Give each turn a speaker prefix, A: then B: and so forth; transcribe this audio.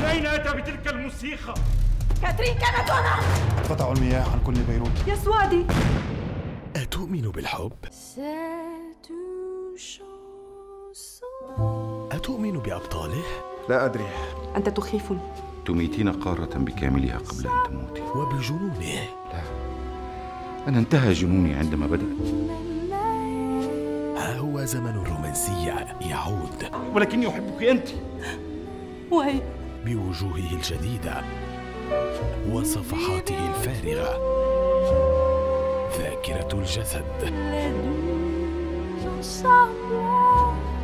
A: أين أتى بتلك الموسيقى؟
B: كاترين كانت هنا.
C: قطعوا المياه عن كل بيروت.
B: يا سوادي،
D: أتؤمن بالحب؟ أتؤمن بأبطاله؟
C: لا أدري.
B: أنت تخيفني.
E: تميتين قارة بكاملها قبل أن تموتي.
D: وبجنونه؟
E: لا، أنا انتهى جنوني عندما بدأ.
D: ها هو زمن الرومانسية يعود،
A: ولكني أحبك أنت.
B: وهي
D: بوجوهه الجديدة وصفحاته الفارغة، ذاكرة الجسد.